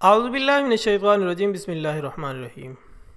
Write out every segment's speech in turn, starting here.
اعوذ باللہ من الشیطان الرجیم بسم اللہ الرحمن الرحیم۔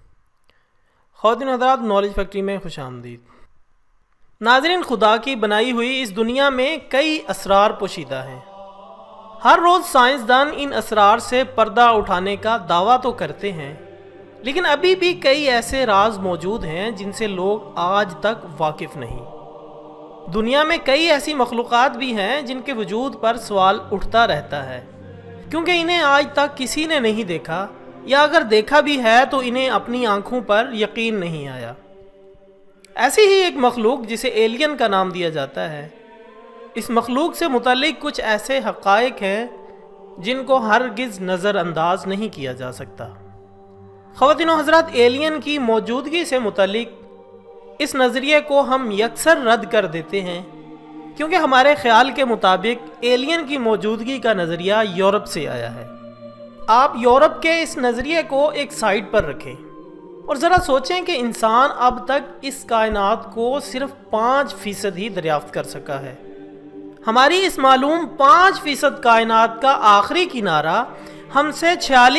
خواتین حضرات، نالج فیکٹری میں خوش آمدید۔ ناظرین، خدا کی بنائی ہوئی اس دنیا میں کئی اسرار پوشیدہ ہیں۔ ہر روز سائنسدان ان اسرار سے پردہ اٹھانے کا دعویٰ تو کرتے ہیں، لیکن ابھی بھی کئی ایسے راز موجود ہیں جن سے لوگ آج تک واقف نہیں۔ دنیا میں کئی ایسی مخلوقات بھی ہیں جن کے وجود پر سوال اٹھتا رہتا ہے، کیونکہ انہیں آج تک کسی نے نہیں دیکھا، یا اگر دیکھا بھی ہے تو انہیں اپنی آنکھوں پر یقین نہیں آیا۔ ایسی ہی ایک مخلوق جسے ایلین کا نام دیا جاتا ہے، اس مخلوق سے متعلق کچھ ایسے حقائق ہیں جن کو ہرگز نظر انداز نہیں کیا جا سکتا۔ خواتین و حضرات، ایلین کی موجودگی سے متعلق اس نظریے کو ہم یکسر رد کر دیتے ہیں، کیونکہ ہمارے خیال کے مطابق ایلین کی موجودگی کا نظریہ یورپ سے آیا ہے۔ آپ یورپ کے اس نظریے کو ایک سائڈ پر رکھیں اور ذرا سوچیں کہ انسان اب تک اس کائنات کو صرف 5% ہی دریافت کر سکا ہے۔ ہماری اس معلوم 5% کائنات کا آخری کنارہ ہم سے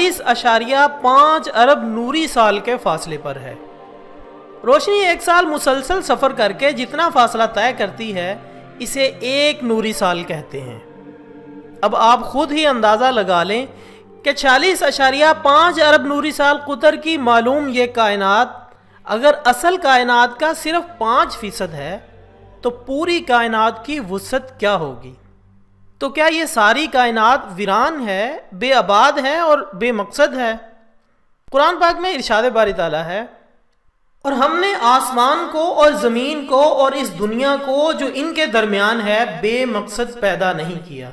46.5 ارب نوری سال کے فاصلے پر ہے۔ روشنی ایک سال مسلسل سفر کر کے جتنا فاصلہ طے کرتی ہے، اسے 1 نوری سال کہتے ہیں۔ اب آپ خود ہی اندازہ لگا لیں کہ 46.5 ارب نوری سال قطر کی معلوم یہ کائنات اگر اصل کائنات کا صرف 5% ہے تو پوری کائنات کی وسعت کیا ہوگی؟ تو کیا یہ ساری کائنات ویران ہے، بے آباد ہے اور بے مقصد ہے؟ قرآن پاک میں ارشاد باری تعالیٰ ہے، اور ہم نے آسمان کو اور زمین کو اور اس دنیا کو جو ان کے درمیان ہے بے مقصد پیدا نہیں کیا۔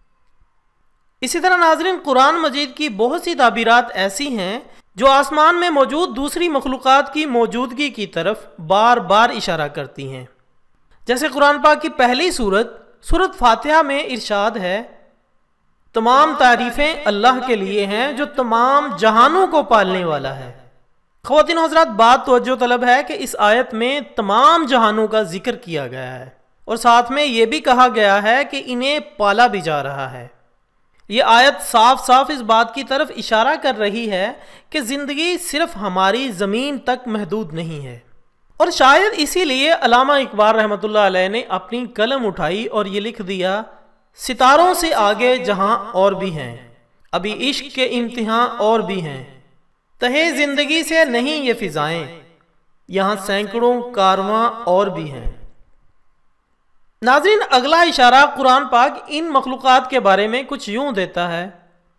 اسی طرح ناظرین، قرآن مجید کی بہت سی تعبیرات ایسی ہیں جو آسمان میں موجود دوسری مخلوقات کی موجودگی کی طرف بار بار اشارہ کرتی ہیں۔ جیسے قرآن پاک کی پہلی سورت فاتحہ میں ارشاد ہے، تمام تعریفیں اللہ کے لیے ہیں جو تمام جہانوں کو پالنے والا ہے۔ خواتین و حضرات، بات توجہ طلب ہے کہ اس آیت میں تمام جہانوں کا ذکر کیا گیا ہے، اور ساتھ میں یہ بھی کہا گیا ہے کہ انہیں پالا بھی جا رہا ہے۔ یہ آیت صاف صاف اس بات کی طرف اشارہ کر رہی ہے کہ زندگی صرف ہماری زمین تک محدود نہیں ہے، اور شاید اسی لیے علامہ اقبال رحمۃ اللہ علیہ نے اپنی قلم اٹھائی اور یہ لکھ دیا، ستاروں سے آگے جہاں اور بھی ہیں، ابھی عشق کے امتحان اور بھی ہیں، تہے زندگی سے نہیں یہ فضائیں، یہاں سینکڑوں کارواں اور بھی ہیں۔ ناظرین، اگلا اشارہ قرآن پاک ان مخلوقات کے بارے میں کچھ یوں دیتا ہے،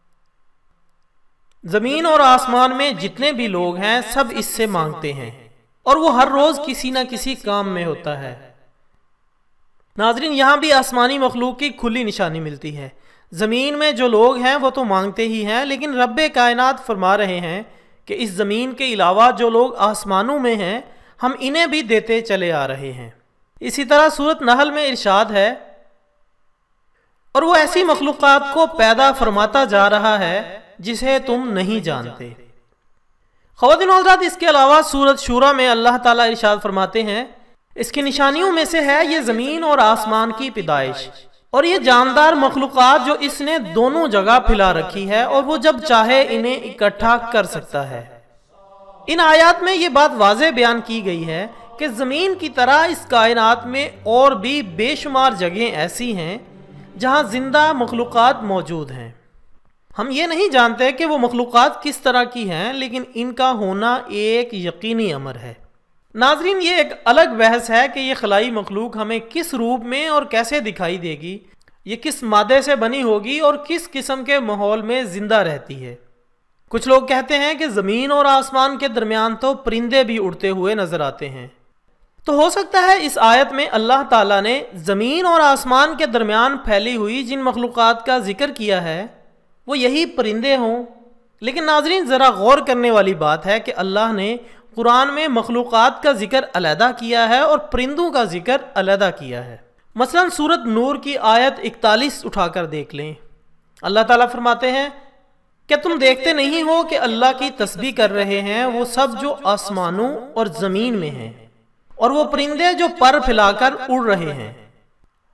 زمین اور آسمان میں جتنے بھی لوگ ہیں سب اس سے مانگتے ہیں، اور وہ ہر روز کسی نہ کسی کام میں ہوتا ہے۔ ناظرین، یہاں بھی آسمانی مخلوق کی کھلی نشانی ملتی ہے۔ زمین میں جو لوگ ہیں وہ تو مانگتے ہی ہیں، لیکن رب کائنات فرما رہے ہیں کہ اس زمین کے علاوہ جو لوگ آسمانوں میں ہیں ہم انہیں بھی دیتے چلے آ رہے ہیں۔ اسی طرح سورۃ نحل میں ارشاد ہے، اور وہ ایسی مخلوقات کو پیدا فرماتا جا رہا ہے جسے تم نہیں جانتے۔ خواتین و حضرات، اس کے علاوہ سورۃ شورى میں اللہ تعالیٰ ارشاد فرماتے ہیں، اس کی نشانیوں میں سے ہے یہ زمین اور آسمان کی پیدائش، اور یہ جاندار مخلوقات جو اس نے دونوں جگہ پھیلا رکھی ہے، اور وہ جب چاہے انہیں اکٹھا کر سکتا ہے۔ ان آیات میں یہ بات واضح بیان کی گئی ہے کہ زمین کی طرح اس کائنات میں اور بھی بے شمار جگہیں ایسی ہیں جہاں زندہ مخلوقات موجود ہیں۔ ہم یہ نہیں جانتے کہ وہ مخلوقات کس طرح کی ہیں، لیکن ان کا ہونا ایک یقینی امر ہے۔ ناظرین، یہ ایک الگ بحث ہے کہ یہ خلائی مخلوق ہمیں کس روپ میں اور کیسے دکھائی دے گی، یہ کس مادے سے بنی ہوگی اور کس قسم کے ماحول میں زندہ رہتی ہے۔ کچھ لوگ کہتے ہیں کہ زمین اور آسمان کے درمیان تو پرندے بھی اڑتے ہوئے نظر آتے ہیں، تو ہو سکتا ہے اس آیت میں اللہ تعالیٰ نے زمین اور آسمان کے درمیان پھیلی ہوئی جن مخلوقات کا ذکر کیا ہے وہ یہی پرندے ہوں۔ لیکن ناظرین، ذرا غور کرنے والی بات ہے کہ اللہ نے قرآن میں مخلوقات کا ذکر علیحدہ کیا ہے اور پرندوں کا ذکر علیحدہ کیا ہے۔ مثلا سورۃ نور کی آیت 41 اٹھا کر دیکھ لیں۔ اللہ تعالیٰ فرماتے ہیں، کیا تم دیکھتے نہیں ہو کہ اللہ کی تسبیح کر رہے ہیں وہ سب جو آسمانوں اور زمین میں ہیں، اور وہ پرندے جو پر پھیلا کر اڑ رہے ہیں۔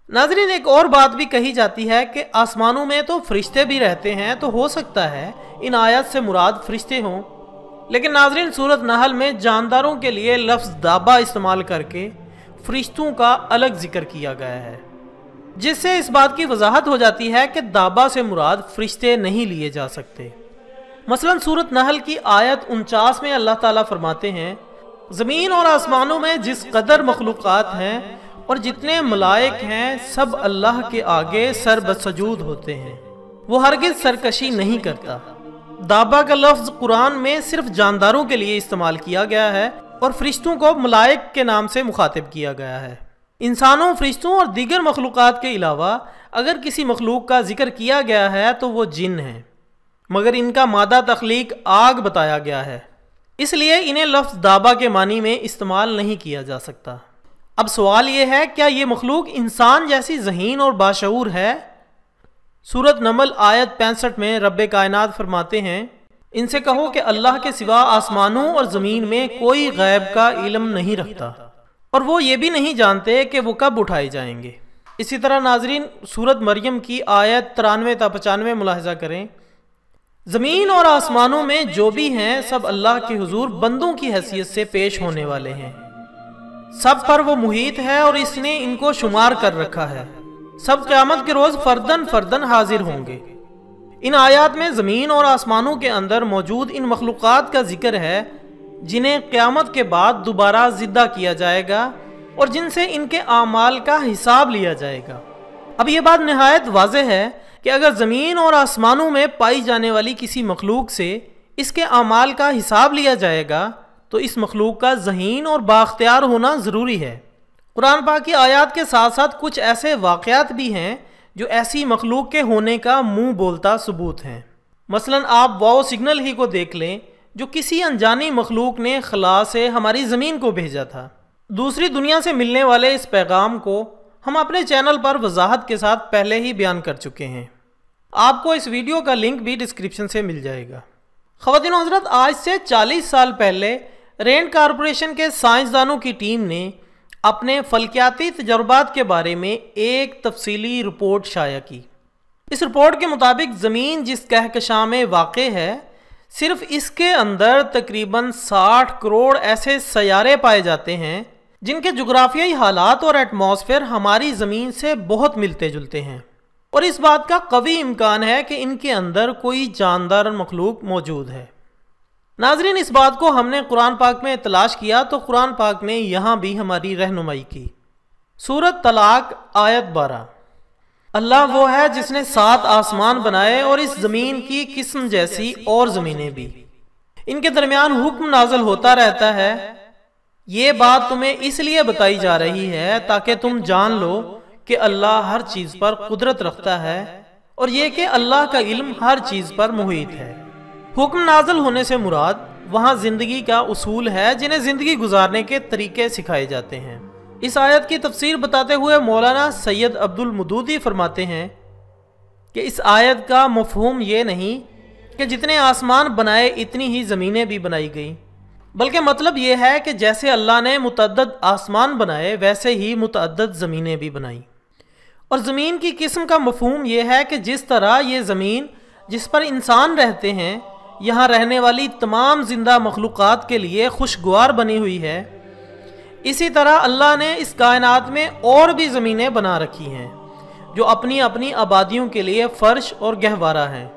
नाज़रीन, एक और बात भी कही जाती है कि आसमानों में तो फरिश्ते भी रहते हैं, तो हो सकता है इन आयत से मुराद फरिश्ते हों। लेकिन नाज़रीन, सूरत नहल में जानदारों के लिए लफ्ज़ दाबा इस्तेमाल करके फरिश्तों का अलग जिक्र किया गया है, जिससे इस बात की वजाहत हो जाती है कि दाबा से मुराद फरिश्ते नहीं लिए जा सकते। मसलन सूरत नहल की आयत 49 में अल्लाह ताला फरमाते हैं, ज़मीन और आसमानों में जिस कदर मखलूक़ात हैं और जितने मलाइक हैं, सब अल्लाह के आगे सर बसजूद होते हैं, वो हरगिज़ सरकशी नहीं करता। दाबा का लफ्ज़ कुरान में सिर्फ जानदारों के लिए इस्तेमाल किया गया है और फरिश्तों को मलाइक के नाम से मुखातिब किया गया है। इंसानों, फरिश्तों और दीगर मखलूक़ात के अलावा अगर किसी मखलूक का जिक्र किया गया है तो वो जिन हैं, मगर इनका मादा तख्लीक आग बताया गया है, इसलिए इन्हें लफ्ज़ दाबा के मानी में इस्तेमाल नहीं किया जा सकता। अब सवाल ये है, क्या ये मखलूक इंसान जैसी ज़हीन और बाशऊर है? सूरत नमल आयत 65 में रब्बे कायनात फरमाते हैं, इनसे कहो कि अल्लाह के सिवा आसमानों और ज़मीन में कोई गैब का इल्म नहीं रखता और वो ये भी नहीं जानते कि वो कब उठाए जाएंगे। इसी तरह नाजरीन, सूरत मरियम की आयत 93 ta 95 मुलाहिजा करें, ज़मीन और आसमानों में जो भी हैं सब अल्लाह के हुजूर बंदों की हैसियत से पेश होने वाले हैं, सब पर वो मुहीत है और इसने इनको शुमार कर रखा है, सब क़यामत के रोज़ फर्दन फर्दन हाजिर होंगे। इन आयात में ज़मीन और आसमानों के अंदर मौजूद इन मखलूक़ात का जिक्र है जिन्हें क़यामत के बाद दोबारा ज़िंदा किया जाएगा और जिनसे इनके आमाल का हिसाब लिया जाएगा। अब ये बात निहायत वाज़ेह है कि अगर ज़मीन और आसमानों में पाई जाने वाली किसी मखलूक से इसके आमाल का हिसाब लिया जाएगा तो इस मखलूक का ज़हीन और बाख्तियार होना ज़रूरी है। कुरान पाक की आयात के साथ साथ कुछ ऐसे वाक़यात भी हैं जो ऐसी मखलूक के होने का मुंह बोलता सबूत हैं। मसलन आप वाओ सिग्नल ही को देख लें, जो किसी अनजानी मखलूक ने खला से हमारी ज़मीन को भेजा था। दूसरी दुनिया से मिलने वाले इस पैगाम को हम अपने चैनल पर वजाहत के साथ पहले ही बयान कर चुके हैं। आपको इस वीडियो का लिंक भी डिस्क्रिप्शन से मिल जाएगा। ख़वातीन व हज़रात, आज से 40 साल पहले रैंड कॉरपोरेशन के साइंसदानों की टीम ने अपने फल्कियाती तजर्बात के बारे में एक तफसीली रिपोर्ट शाया की। इस रिपोर्ट के मुताबिक ज़मीन जिस कहकशां में वाक़े है, सिर्फ इसके अंदर तकरीबन 60 करोड़ ऐसे सयारे पाए जाते हैं जिनके जुग्राफियाई हालात और एटमॉस्फेयर हमारी ज़मीन से बहुत मिलते जुलते हैं, और इस बात का कवी इम्कान है कि इनके अंदर कोई जानदार मखलूक मौजूद है। नाजरीन, इस बात को हमने कुरान पाक में तलाश किया तो कुरान पाक ने यहाँ भी हमारी रहनुमाई की। सूरत तलाक आयत 12, अल्लाह वो है जिसने 7 आसमान बनाए और इस ज़मीन की किस्म जैसी और ज़मीनें भी, इनके दरमियान हुक्म नाजल होता रहता है। ये बात तुम्हें इसलिए बताई जा रही है ताकि तुम जान लो कि अल्लाह हर चीज़ पर कुदरत रखता है और ये कि अल्लाह का इल्म हर चीज़ पर मुहीत है। हुक्म नाजल होने से मुराद वहाँ ज़िंदगी का उसूल है जिन्हें ज़िंदगी गुजारने के तरीके सिखाए जाते हैं। इस आयत की तफसीर बताते हुए मौलाना सैयद अब्दुल मदूदी फरमाते हैं कि इस आयत का मफहूम ये नहीं कि जितने आसमान बनाए इतनी ही ज़मीनें भी बनाई गई, बल्कि मतलब ये है कि जैसे अल्लाह ने मुतअद्दद आसमान बनाए वैसे ही मुतअद्दद ज़मीनें भी बनाई। और ज़मीन की किस्म का मफहूम ये है कि जिस तरह ये ज़मीन जिस पर इंसान रहते हैं यहाँ रहने वाली तमाम जिंदा मखलूक़ात के लिए खुशगवार बनी हुई है, इसी तरह अल्लाह ने इस कायनात में और भी ज़मीनें बना रखी हैं जो अपनी अपनी आबादियों के लिए फ़र्श और गहवारा हैं।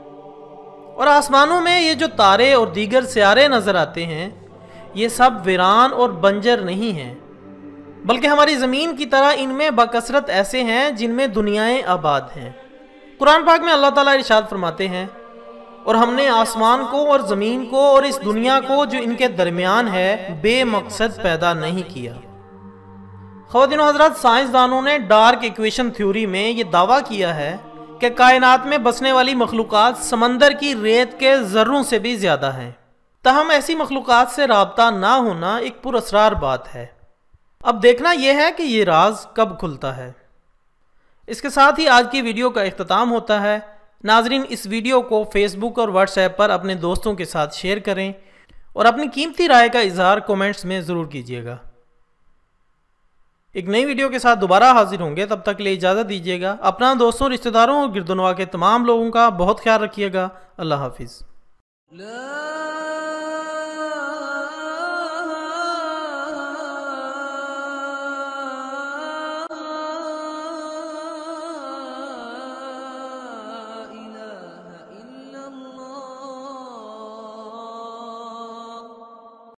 और आसमानों में ये जो तारे और दीगर सियारे नज़र आते हैं ये सब वीरान और बंजर नहीं हैं, बल्कि हमारी ज़मीन की तरह इनमें बकसरत ऐसे हैं जिनमें दुनियाएं आबाद हैं। कुरान पाक में अल्लाह ताला इरशाद फरमाते हैं, और हमने आसमान को और ज़मीन को और इस दुनिया को जो इनके दरमियान है बेमकसद पैदा नहीं किया। ख़वातीन व हज़रात, साइंसदानों ने डार्क इक्वेशन थ्योरी में ये दावा किया है कि कायनात में बसने वाली मखलूक़ात समंदर की रेत के ज़र्रों से भी ज़्यादा हैं। तहम ऐसी मखलूक़ात से राब्ता ना होना एक पुरअसरार बात है। अब देखना यह है कि ये राज कब खुलता है। इसके साथ ही आज की वीडियो का इख्तिताम होता है। नाजरीन, इस वीडियो को फेसबुक और व्हाट्सएप पर अपने दोस्तों के साथ शेयर करें और अपनी कीमती राय का इजहार कमेंट्स में ज़रूर कीजिएगा। ایک نئی ویڈیو کے ساتھ دوبارہ حاضر ہوں گے، تب تک کے لیے اجازت دیجیے گا۔ اپنا، دوستوں، رشتہ داروں اور گردنواں کے تمام لوگوں کا بہت خیال رکھیے گا۔ اللہ حافظ۔